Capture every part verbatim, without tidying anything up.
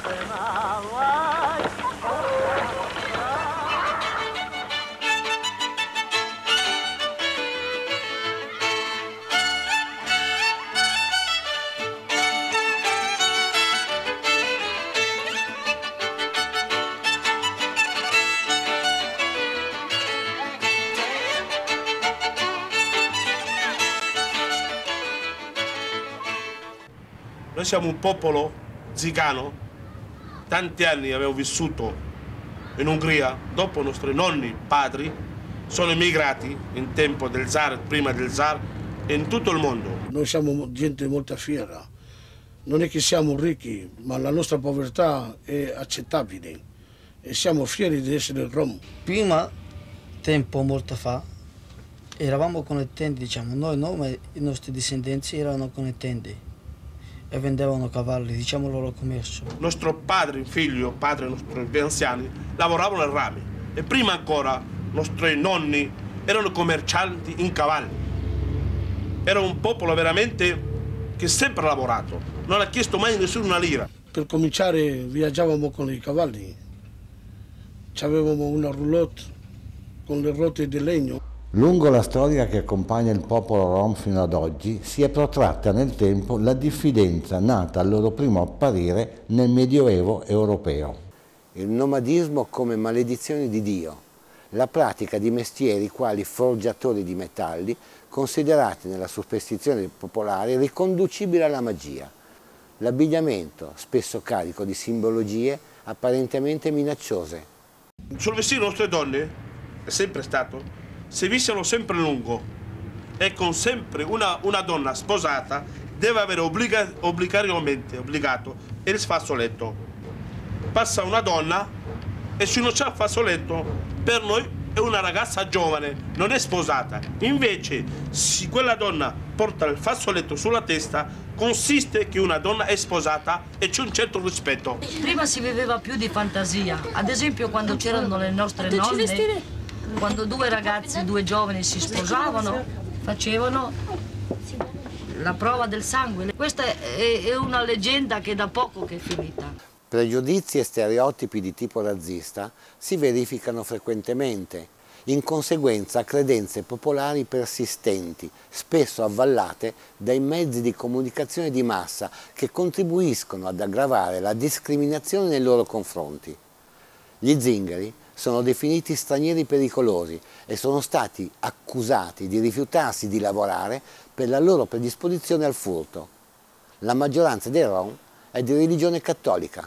Noi siamo un popolo zigano, tanti anni abbiamo vissuto in Ungheria, dopo i nostri nonni, padri, sono emigrati in tempo del zar, prima del zar, in tutto il mondo. Noi siamo gente molto fiera, non è che siamo ricchi, ma la nostra povertà è accettabile e siamo fieri di essere rom. Prima, tempo molto fa, eravamo contenti, diciamo, noi no, ma i nostri discendenti erano contenti e vendevano cavalli, diciamo, il loro commercio. Nostro padre, figlio, padre, nostri anziani, lavoravano al rame e prima ancora i nostri nonni erano commercianti in cavalli. Era un popolo veramente che sempre ha lavorato, non ha chiesto mai nessuno una lira. Per cominciare viaggiavamo con i cavalli, avevamo una roulotte con le ruote di legno. Lungo la storia che accompagna il popolo rom fino ad oggi si è protratta nel tempo la diffidenza nata al loro primo apparire nel Medioevo europeo. Il nomadismo come maledizione di Dio, la pratica di mestieri quali forgiatori di metalli, considerati nella superstizione popolare riconducibili alla magia. L'abbigliamento, spesso carico di simbologie apparentemente minacciose. Sul vestito delle nostre donne è sempre stato se vissero sempre lungo e con sempre una, una donna sposata deve avere obbliga, obbligatoriamente obbligato il fazzoletto. Passa una donna e se non c'è il fazzoletto per noi è una ragazza giovane, non è sposata. Invece se quella donna porta il fazzoletto sulla testa consiste che una donna è sposata e c'è un certo rispetto. Prima si viveva più di fantasia, ad esempio quando c'erano le nostre nonne. Quando due ragazzi, due giovani si sposavano, facevano la prova del sangue. Questa è una leggenda che da poco che è finita. Pregiudizi e stereotipi di tipo razzista si verificano frequentemente, in conseguenza a credenze popolari persistenti, spesso avvallate dai mezzi di comunicazione di massa che contribuiscono ad aggravare la discriminazione nei loro confronti. Gli zingari sono definiti stranieri pericolosi e sono stati accusati di rifiutarsi di lavorare per la loro predisposizione al furto. La maggioranza dei rom è di religione cattolica.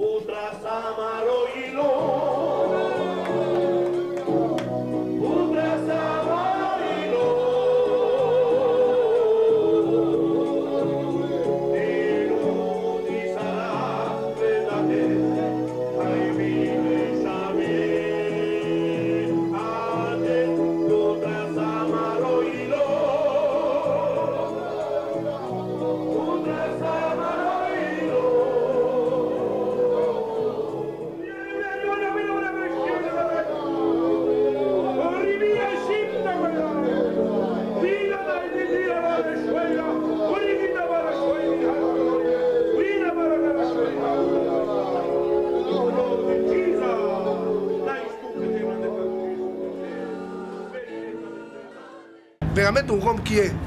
Veramente un rom chi è?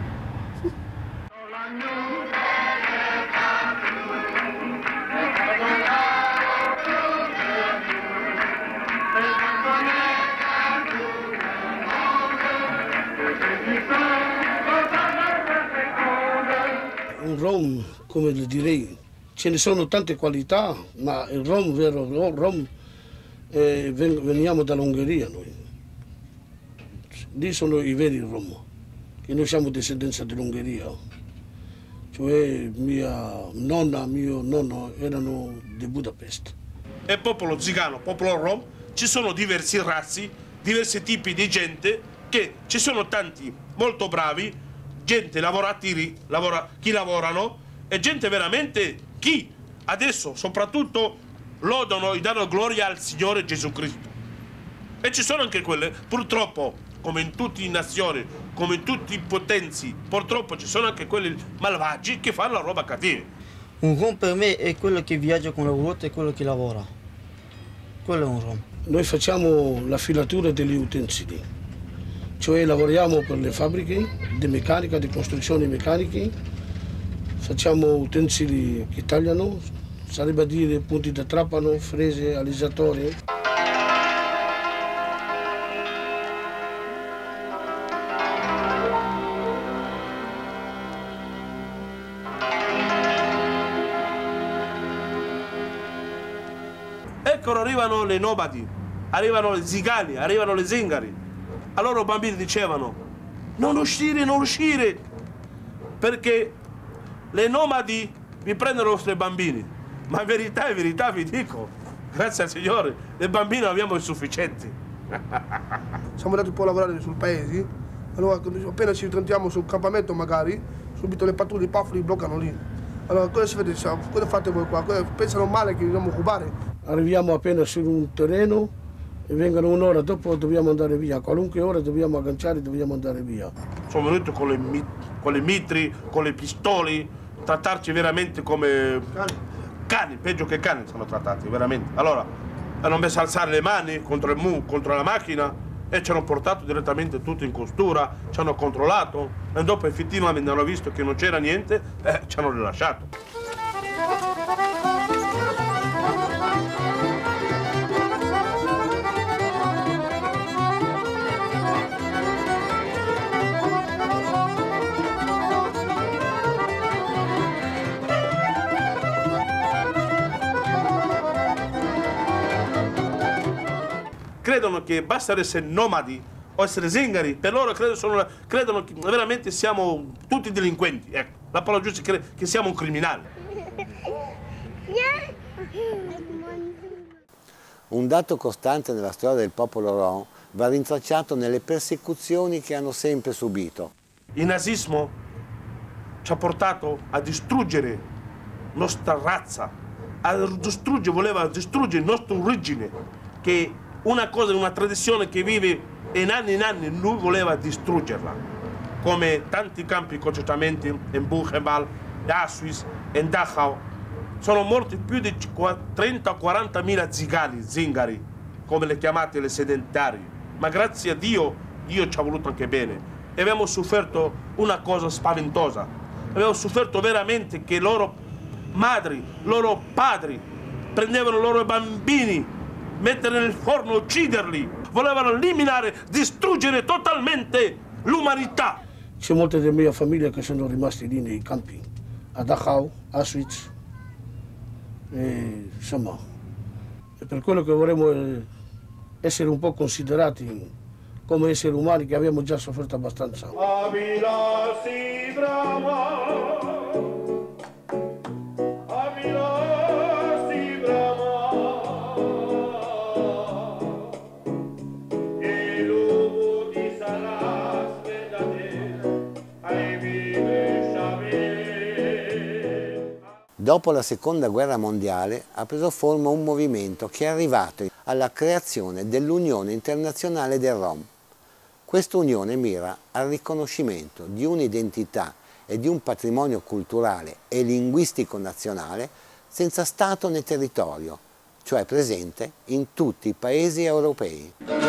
Un rom, come le direi, ce ne sono tante qualità, ma il rom, vero rom, eh, veniamo dall'Ungheria noi. Lì sono i veri rom, che noi siamo discendenza dell'Ungheria. Cioè mia nonna, mio nonno erano di Budapest. È popolo zigano, popolo rom, ci sono diverse razze, diversi tipi di gente, che ci sono tanti molto bravi, gente lavoratori, lavora, chi lavorano, e gente veramente chi adesso soprattutto lodano e danno gloria al Signore Gesù Cristo. E ci sono anche quelle, purtroppo, come in tutte le nazioni, come in tutti i potenzi, purtroppo ci sono anche quelli malvagi che fanno la roba cattiva. Un rom per me è quello che viaggia con la ruota e quello che lavora. Quello è un rom. Noi facciamo la filatura degli utensili, cioè lavoriamo per le fabbriche di meccanica, di costruzioni meccaniche, facciamo utensili che tagliano, sarebbe a dire punti da trapano, frese, alisatori. Ecco, arrivano le nomadi, arrivano le zigani, arrivano le zingari. Allora i bambini dicevano, non uscire, non uscire, perché le nomadi vi prendono i nostri bambini. Ma in verità, in verità vi dico, grazie al Signore, le bambine abbiamo sufficienti. Siamo andati un po' a lavorare sul paese, allora appena ci ritroviamo sul campamento magari, subito le pattuglie, i paffi li bloccano lì. Allora cosa si vede? Cosa fate voi qua? Pensano male che dobbiamo rubare? Arriviamo appena su un terreno e vengono un'ora dopo dobbiamo andare via. A qualunque ora dobbiamo agganciare e dobbiamo andare via. Sono venuti con le, mit con le mitri, con le pistoli, trattarci veramente come Cani. cani, peggio che cani sono trattati, veramente. Allora, hanno messo a alzare le mani contro, il mu contro la macchina e ci hanno portato direttamente tutti in costura, ci hanno controllato e dopo effettivamente hanno visto che non c'era niente e ci hanno rilasciato. Credono che basta essere nomadi o essere zingari, per loro credo sono, credono che veramente siamo tutti delinquenti. Ecco, la parola giusta è che siamo un criminale. Un dato costante nella storia del popolo rom va rintracciato nelle persecuzioni che hanno sempre subito. Il nazismo ci ha portato a distruggere la nostra razza, a distruggere, voleva distruggere la nostra origine, che una cosa, una tradizione che vive in anni e in anni, lui voleva distruggerla. Come tanti campi di concentramento in Buchenwald, in Auschwitz, in Dachau, sono morti più di trenta quaranta mila zigani, zingari, come le chiamate le sedentari. Ma grazie a Dio, Dio ci ha voluto anche bene. E abbiamo sofferto una cosa spaventosa. Abbiamo sofferto veramente che loro madri, loro padri, prendevano i loro bambini, mettere nel forno, ucciderli. Volevano eliminare, distruggere totalmente l'umanità. C'è molte della mia famiglia che sono rimasti lì nei campi, a Dachau, Auschwitz. E, insomma, è per quello che vorremmo essere un po' considerati come esseri umani, che abbiamo già sofferto abbastanza. Dopo la seconda guerra mondiale ha preso forma un movimento che è arrivato alla creazione dell'Unione Internazionale del Rom. Questa unione mira al riconoscimento di un'identità e di un patrimonio culturale e linguistico nazionale senza Stato né territorio, cioè presente in tutti i paesi europei.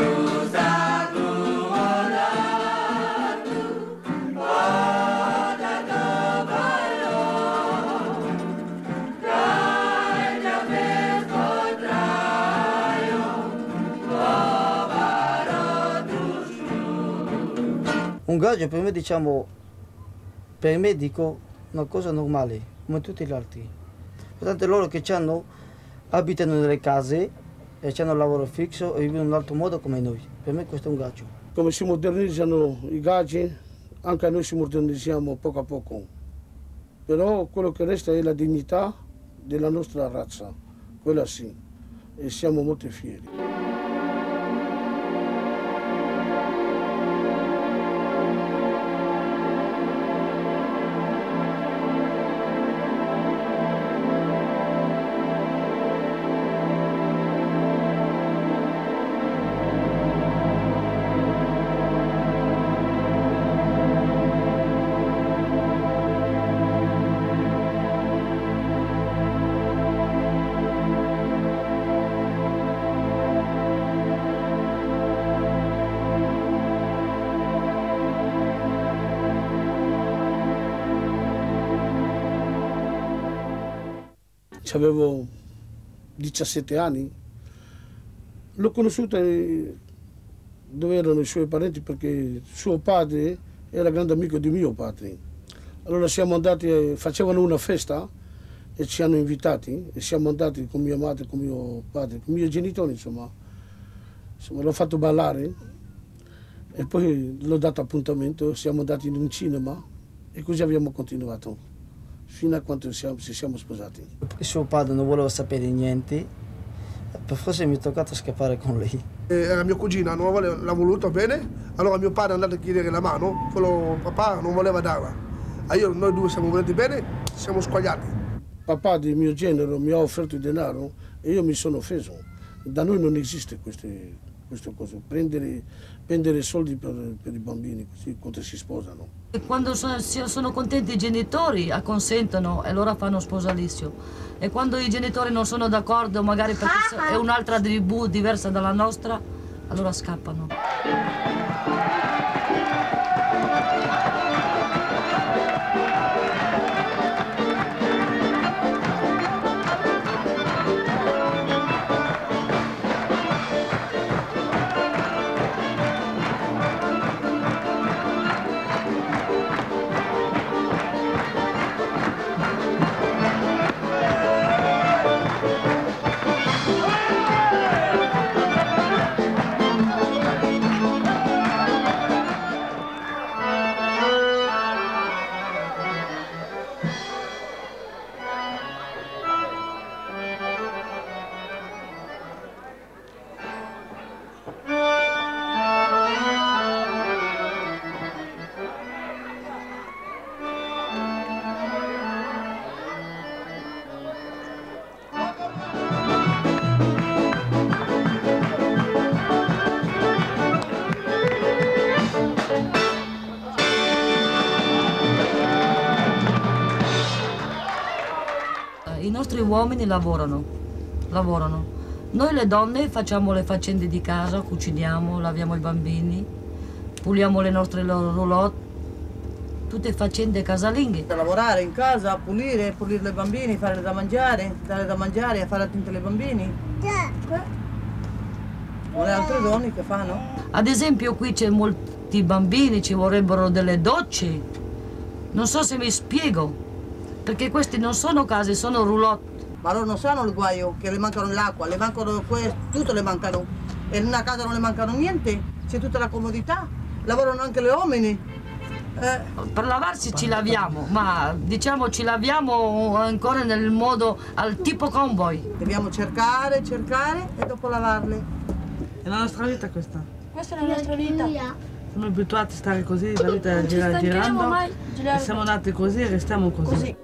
Un gaggio per me, diciamo, per me dico una cosa normale, come tutti gli altri. Portanto loro che hanno, abitano nelle case e hanno un lavoro fisso e vivono in un altro modo come noi. Per me questo è un gaggio. Come si modernizzano i gaggi, anche noi si modernizziamo poco a poco. Però quello che resta è la dignità della nostra razza, quella sì, e siamo molto fieri. avevo diciassette anni. L'ho conosciuta dove erano i suoi parenti perché suo padre era grande amico di mio padre. Allora siamo andati, facevano una festa e ci hanno invitati e siamo andati con mia madre, con mio padre, con i miei genitori, insomma. Insomma, l'ho fatto ballare e poi l'ho dato appuntamento, siamo andati in un cinema e così abbiamo continuato fino a quando siamo, ci siamo sposati. Il suo padre non voleva sapere niente, forse mi è toccato scappare con lei. Era mia cugina, non voleva, l'ha voluto bene, allora mio padre è andato a chiedere la mano, quello papà non voleva darla. E io, noi due siamo venuti bene, ci siamo squagliati. Papà di mio genero mi ha offerto il denaro e io mi sono offeso. Da noi non esiste queste, queste cose, prendere, prendere soldi per, per i bambini così quando si sposano. E quando sono, sono contenti i genitori acconsentono e loro fanno sposalizio. E quando i genitori non sono d'accordo, magari perché è un'altra tribù diversa dalla nostra, allora scappano. I nostri uomini lavorano, lavorano. Noi le donne facciamo le faccende di casa, cuciniamo, laviamo i bambini, puliamo le nostre roulotte, tutte faccende casalinghe. Lavorare in casa, pulire, pulire i bambini, fare da mangiare, dare da mangiare e fare attenti ai bambini. Non le altre donne che fanno? Ad esempio qui c'è molti bambini, ci vorrebbero delle docce. Non so se mi spiego. Perché questi non sono case, sono roulotte. Ma loro non sanno il guaio, che le mancano l'acqua, le mancano questo, tutto le mancano. E in una casa non le mancano niente, c'è tutta la comodità. Lavorano anche le uomini. Eh. Per lavarsi ci laviamo, ma diciamo ci laviamo ancora nel modo al tipo convoy. Dobbiamo cercare, cercare e dopo lavarle. È la nostra vita questa. Questa è la nostra vita. Siamo abituati a stare così, la vita è gira, girando. Mai, e siamo nati così e restiamo così. così.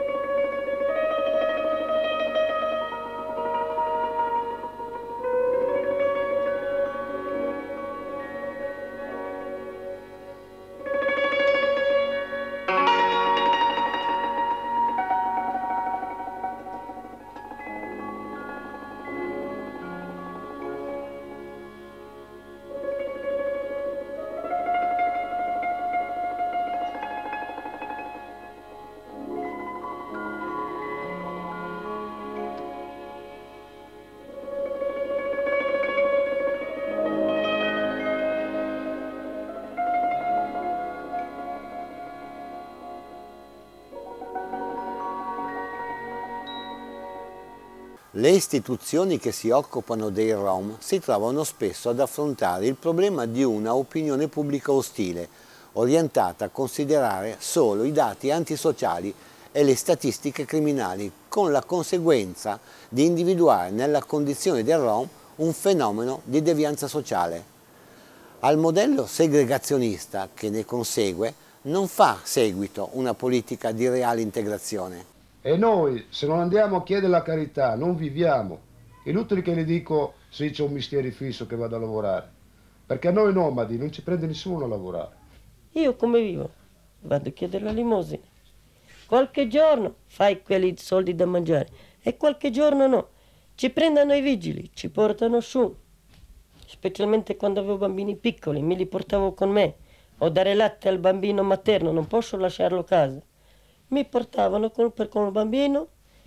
Le istituzioni che si occupano dei Rom si trovano spesso ad affrontare il problema di una opinione pubblica ostile, orientata a considerare solo i dati antisociali e le statistiche criminali, con la conseguenza di individuare nella condizione del Rom un fenomeno di devianza sociale. Al modello segregazionista che ne consegue non fa seguito una politica di reale integrazione. E noi, se non andiamo a chiedere la carità, non viviamo. Inutile che le dico se c'è un mestiere fisso che vado a lavorare. Perché a noi nomadi non ci prende nessuno a lavorare. Io come vivo? Vado a chiedere la limosina. Qualche giorno fai quelli soldi da mangiare e qualche giorno no. Ci prendono i vigili, ci portano su. Specialmente quando avevo bambini piccoli, me li portavo con me. O dare latte al bambino materno, non posso lasciarlo a casa. Mi portavano con, per, con il bambino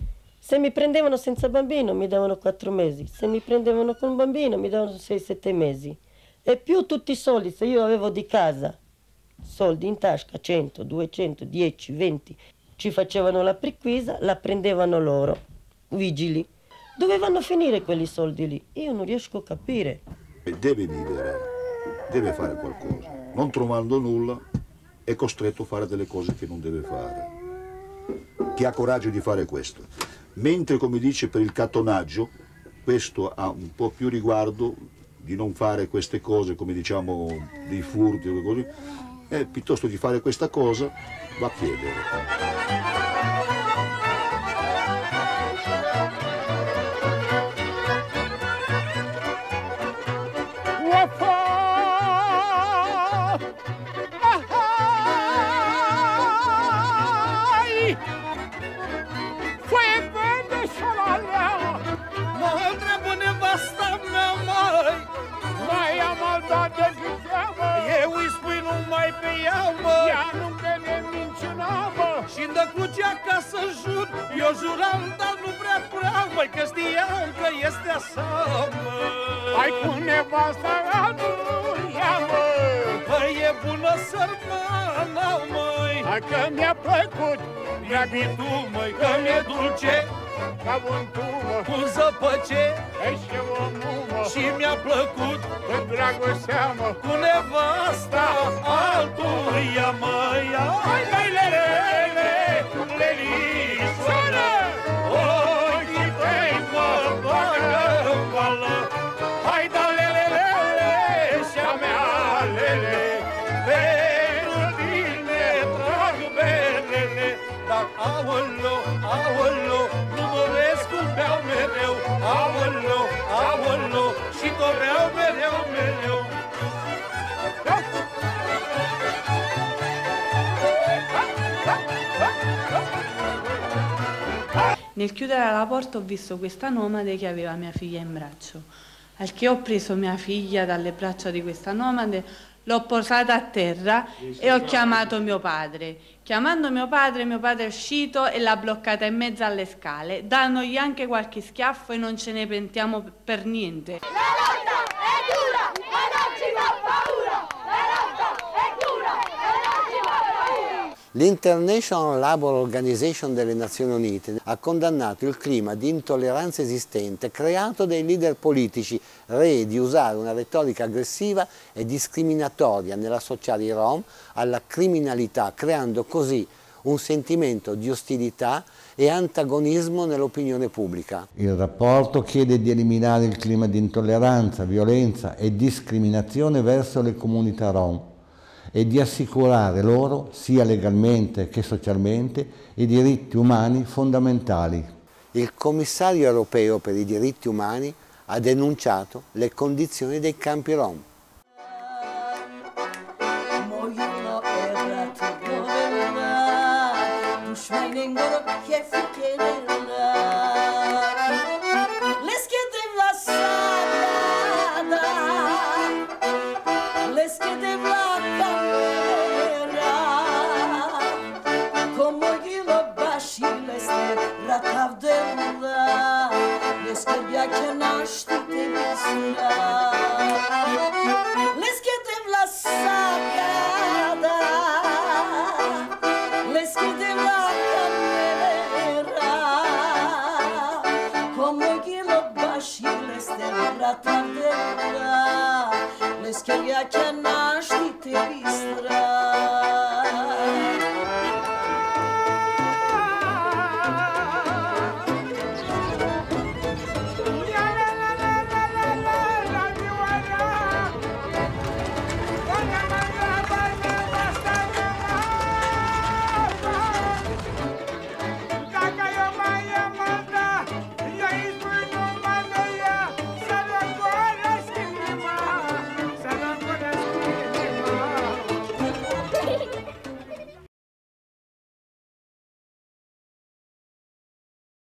Se mi prendevano senza bambino mi davano quattro mesi, se mi prendevano con bambino mi davano sei sette mesi. E più tutti i soldi, se io avevo di casa, soldi in tasca, cento, duecento, dieci, venti, ci facevano la prequisa, la prendevano loro, vigili. Dove vanno a finire quelli soldi lì? Io non riesco a capire. Deve vivere, deve fare qualcosa. Non trovando nulla è costretto a fare delle cose che non deve fare. Chi ha coraggio di fare questo. Mentre, come dice, per il cattonaggio, questo ha un po' più riguardo di non fare queste cose, come diciamo, dei furti o così, e piuttosto di fare questa cosa va a chiedere. Și de crucea ca să jur, eu juram, dar nu prea vreau, măi, că știam că este așa, măi. Hai cu nevasta anuia, măi. Păi e bună sărmana, măi. Hai că mi-a plăcut, mi-a bitu, măi, că mi-e dulce ca untumă, cu zăpăce și o mumă. Și mi-a plăcut în dragostea, mă, cu nevasta altuia, măi. Hai, hai, lele! Lelișoară, ochii tăi mă bagă în vală. Hai da lele, lele, și-a mea lele, pentru tine trag berele. Dar aoleo, aoleo, nu mă vezi cum beau mereu. Aoleo, aoleo, și doreau mereu, mereu. Nel chiudere la porta ho visto questa nomade che aveva mia figlia in braccio. Al che ho preso mia figlia dalle braccia di questa nomade, l'ho posata a terra e ho chiamato mio padre. Chiamando mio padre, mio padre è uscito e l'ha bloccata in mezzo alle scale, dandogli anche qualche schiaffo e non ce ne pentiamo per niente. La lotta è dura e non ci fa paura! La lotta è dura e non ci fa paura! L'International Labour Organization delle Nazioni Unite ha condannato il clima di intolleranza esistente creato dai leader politici rei di usare una retorica aggressiva e discriminatoria nell'associare i Rom alla criminalità, creando così un sentimento di ostilità e antagonismo nell'opinione pubblica. Il rapporto chiede di eliminare il clima di intolleranza, violenza e discriminazione verso le comunità Rom e di assicurare loro, sia legalmente che socialmente, i diritti umani fondamentali. Il commissario europeo per i diritti umani ha denunciato le condizioni dei campi Rom. Let's get ya can I